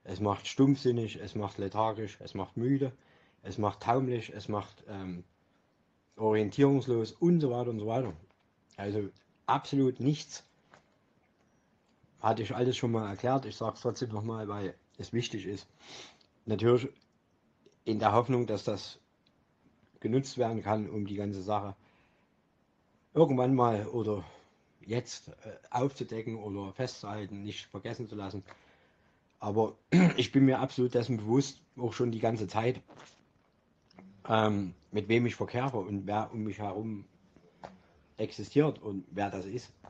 es macht stumpfsinnig, es macht lethargisch, es macht müde, es macht taumelig, es macht orientierungslos und so weiter und so weiter. Also absolut nichts. Hatte ich alles schon mal erklärt. Ich sage es trotzdem nochmal, weil es wichtig ist. Natürlich in der Hoffnung, dass das genutzt werden kann, um die ganze Sache irgendwann mal oder jetzt aufzudecken oder festzuhalten, nicht vergessen zu lassen. Aber ich bin mir absolut dessen bewusst, auch schon die ganze Zeit, mit wem ich verkehre und wer um mich herum existiert und wer das ist.